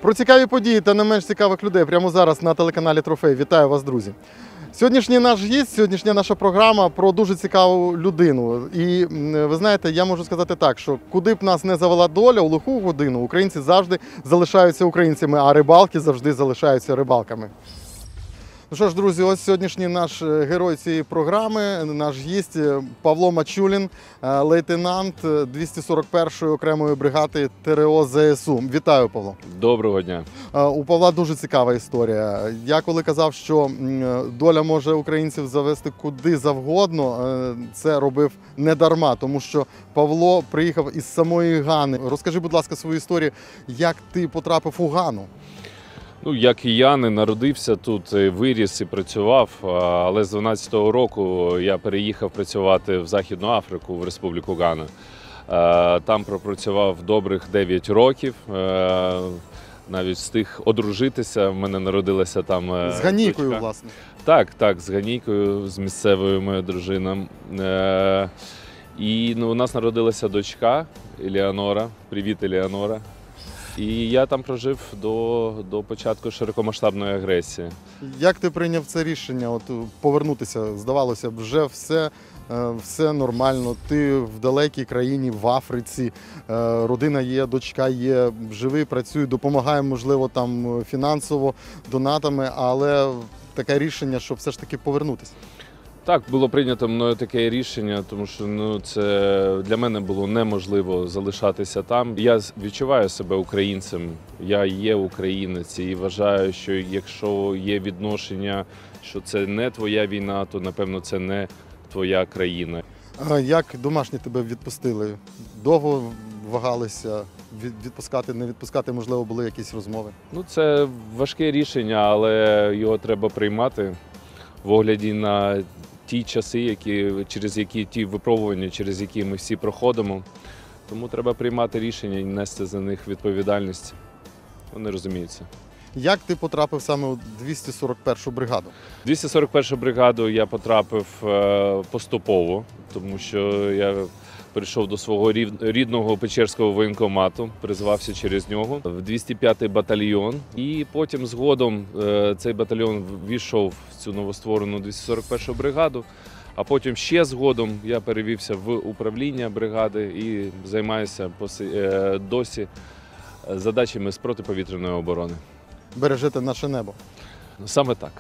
Про цікаві події та не менш цікавих людей прямо зараз на телеканалі Трофей. Вітаю вас, друзі! Сьогоднішній наш гість, сьогоднішня наша програма про дуже цікаву людину. І ви знаєте, я можу сказати так, що куди б нас не завела доля, у лиху годину українці завжди залишаються українцями, а рибалки завжди залишаються рибалками. Ну що ж, друзі, ось сьогоднішній наш герой цієї програми, наш гість Павло Мачулін, лейтенант 241-ї окремої бригади ТрО ЗСУ. Вітаю, Павло. Доброго дня. У Павла дуже цікава історія. Я коли казав, що доля може українців завести куди завгодно, це робив не дарма, тому що Павло приїхав із самої Гани. Розкажи, будь ласка, свою історію, як ти потрапив у Гану? Ну, як і я, не народився тут, виріс і працював, але з 12-го року я переїхав працювати в Західну Африку, в Республіку Гана. Там пропрацював добрих 9 років, навіть встиг одружитися, в мене народилася там З Ганійкою, дочка. власне. Так, з Ганійкою, з місцевою моєю дружиною. І у нас народилася дочка Елеонора. Привіт, Елеонора. І я там прожив до початку широкомасштабної агресії. Як ти прийняв це рішення повернутися? Здавалося б, вже все нормально. Ти в далекій країні, в Африці, родина є, дочка є, живий, працює, допомагає, можливо, там фінансово, донатами, але таке рішення, щоб все ж таки повернутися. Так, було прийнято мною таке рішення, тому що це для мене було неможливо залишатися там. Я відчуваю себе українцем, я є українець і вважаю, що якщо є відношення, що це не твоя війна, то, напевно, це не твоя країна. Як домашні тебе відпустили? Довго вагалися? Відпускати, не відпускати, можливо, були якісь розмови? Це важке рішення, але його треба приймати в огляді на ті часи, ті випробування, через які ми всі проходимо. Тому треба приймати рішення і нести за них відповідальність. Вони розуміються. Як ти потрапив саме у 241-шу бригаду? 241-шу бригаду я потрапив поступово, тому що я прийшов до свого рідного Печерського воєнкомату, призвався через нього в 205-й батальйон. І потім згодом цей батальйон ввійшов в цю новостворену 241-шу бригаду, а потім ще згодом я перевівся в управління бригади і займаюся досі задачами з протиповітряної оборони. Бережете наше небо. Саме так.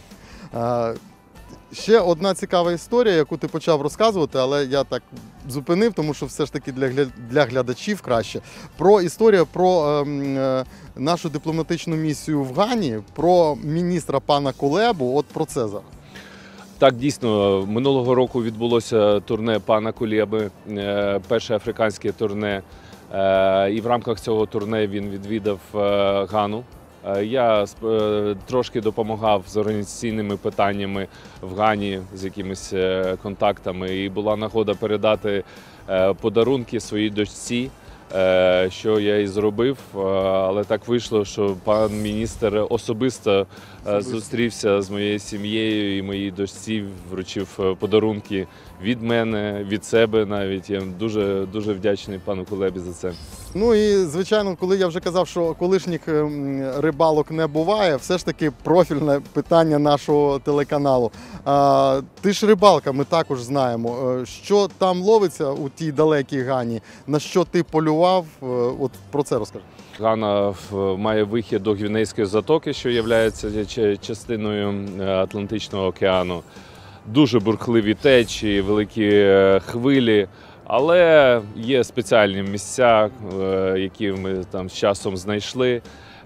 Ще одна цікава історія, яку ти почав розказувати, але я так зупинив, тому що все ж таки для глядачів краще. Історія про нашу дипломатичну місію в Гані, про міністра пана Кулебу, от про це зараз. Так, дійсно, минулого року відбулося турне пана Кулеби, перше африканське турне, і в рамках цього турне він відвідав Гану. Я трошки допомагав з організаційними питаннями в Гані, з якимись контактами, і була нагода передати подарунки своїй дочці, що я і зробив, але так вийшло, що пан міністр особисто зустрівся з моєю сім'єю і моїй дочці вручив подарунки від мене, від себе навіть. Я дуже вдячний пану Кулебі за це. Ну і, звичайно, коли я вже казав, що колишніх рибалок не буває, все ж таки профільне питання нашого телеканалу. Ти ж рибалка, ми також знаємо. Що там ловиться у тій далекій Гані? На що ти полював? От про це розкажи. Гана має вихід до Гвінейської затоки, що є частиною Атлантичного океану. Дуже бурхливі течії, великі хвилі, але є спеціальні місця, які ми там з часом знайшли.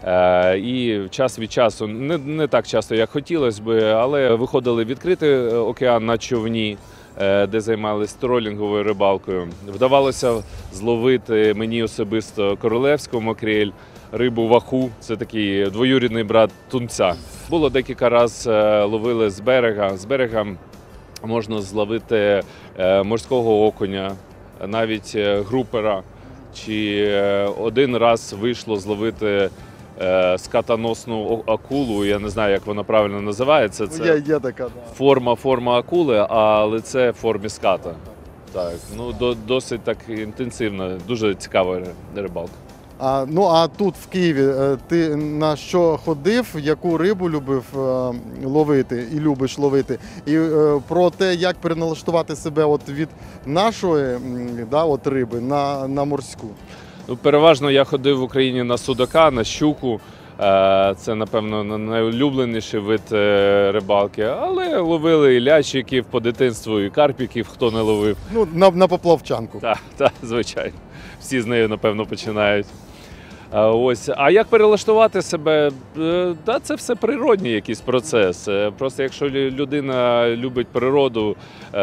І час від часу, не так часто, як хотілося б, але виходили в відкритий океан на човні, де займалися тролінговою рибалкою. Вдавалося зловити мені особисто королевську макрель, рибу ваху, це такий двоюрідний брат тунця. Було декілька разів ловили з берега. З берега можна зловити морського окуня, навіть групера. Чи один раз вийшло зловити скатоносну акулу, я не знаю, як вона правильно називається. Це є така, да. форма акули, а лице в формі ската. Так, досить так інтенсивна, дуже цікава рибалка. А тут в Києві ти на що ходив, яку рибу любив ловити і любиш ловити? І про те, як переналаштувати себе от від нашої риби на морську. Ну, переважно я ходив в Україні на судака, на щуку. Це, напевно, найулюбленіший вид рибалки. Але ловили і лящиків по дитинству, і карпіків, хто не ловив. Ну, на поплавчанку. Так, звичайно. Всі з нею, напевно, починають. А як перелаштувати себе? Це все природній якийсь процес. Просто якщо людина любить природу,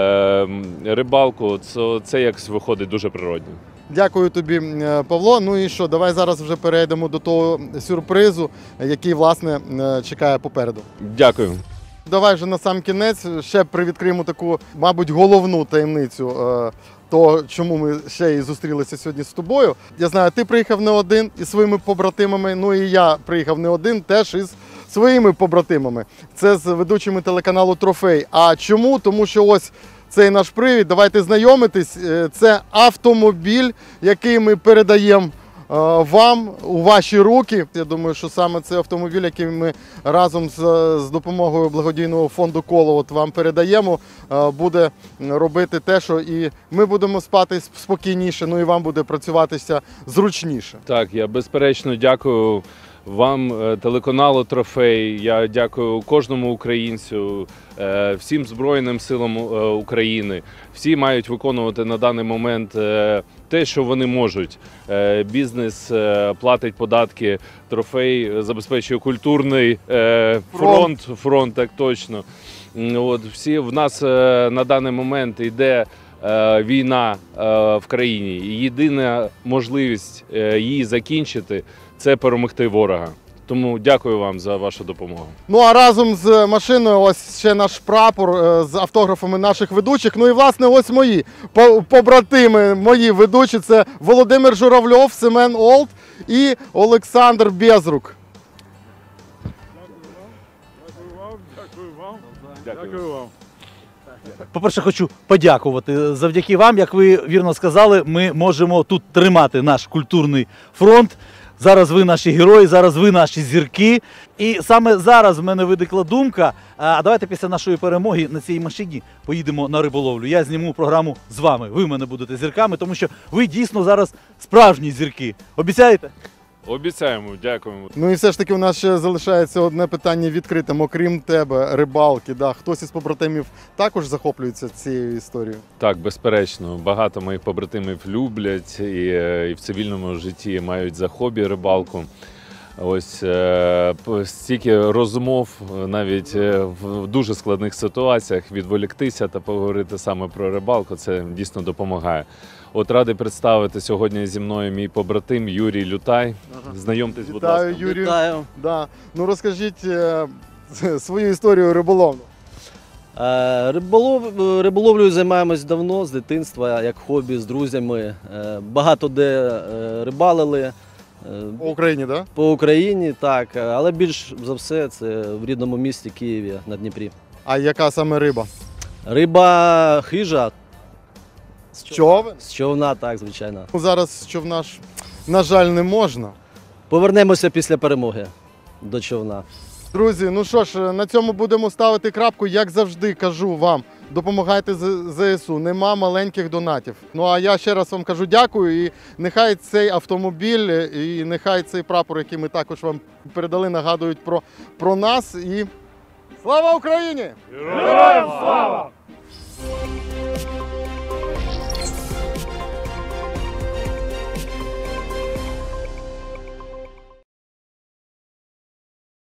рибалку, то це якось виходить дуже природньо. Дякую тобі, Павло. Ну і що, давай зараз вже перейдемо до того сюрпризу, який, власне, чекає попереду. Дякую. Давай вже на сам кінець ще привідкриємо таку, мабуть, головну таємницю того, чому ми ще і зустрілися сьогодні з тобою. Я знаю, ти приїхав не один із своїми побратимами, ну і я приїхав не один теж із своїми побратимами. Це з ведучими телеканалу «Трофей». А чому? Тому що ось цей наш привід, давайте знайомитись, це автомобіль, який ми передаємо вам у ваші руки. Я думаю, що саме цей автомобіль, який ми разом з допомогою благодійного фонду «Коло» вам передаємо, буде робити те, що і ми будемо спати спокійніше, ну і вам буде працюватися зручніше. Так, я безперечно дякую вам, телеканалу «Трофей». Я дякую кожному українцю, всім Збройним силам України. Всі мають виконувати на даний момент те, що вони можуть. Бізнес платить податки, «Трофей» забезпечує культурний фронт, так точно. От, в нас на даний момент йде війна в країні. І єдина можливість її закінчити – це перемогти ворога. Тому дякую вам за вашу допомогу. Ну а разом з машиною ось ще наш прапор з автографами наших ведучих. Ну і власне ось мої побратими, мої ведучі. Це Володимир Журавльов, Семен Олд і Олександр Безрук. Дякую вам. По-перше, хочу подякувати. Завдяки вам, як ви вірно сказали, ми можемо тут тримати наш культурний фронт. Зараз ви наші герої, зараз ви наші зірки. І саме зараз в мене виникла думка, а давайте після нашої перемоги на цій машині поїдемо на риболовлю. Я зніму програму з вами, ви в мене будете зірками, тому що ви дійсно зараз справжні зірки. Обіцяєте? Обіцяємо, дякуємо. Ну і все ж таки у нас ще залишається одне питання відкритим. Окрім тебе, рибалки, хтось із побратимів також захоплюється цією історією? Так, безперечно. Багато моїх побратимів люблять і в цивільному житті мають за хобі рибалку. Ось стільки розмов навіть в дуже складних ситуаціях відволіктися та поговорити саме про рибалку, це дійсно допомагає. От радий представити сьогодні зі мною мій побратим Юрій Лютай. Знайомтесь, будь ласка. Вітаю, Юрію. Вітаю. Да. Ну розкажіть свою історію риболовну. Риболовлею займаємось давно, з дитинства, як хобі, з друзями. Багато де рибалили. По Україні, так? По Україні, так. Але більш за все це в рідному місті Києві на Дніпрі. А яка саме риба? Риба хижа. Човен? З човна, так, звичайно. Ну, зараз човна ж, на жаль, не можна. Повернемося після перемоги до човна. Друзі, ну що ж, на цьому будемо ставити крапку. Як завжди кажу вам, допомагайте ЗСУ, нема маленьких донатів. Ну а я ще раз вам кажу дякую, і нехай цей автомобіль, і нехай цей прапор, який ми також вам передали, нагадують про нас. І слава Україні! Героям слава!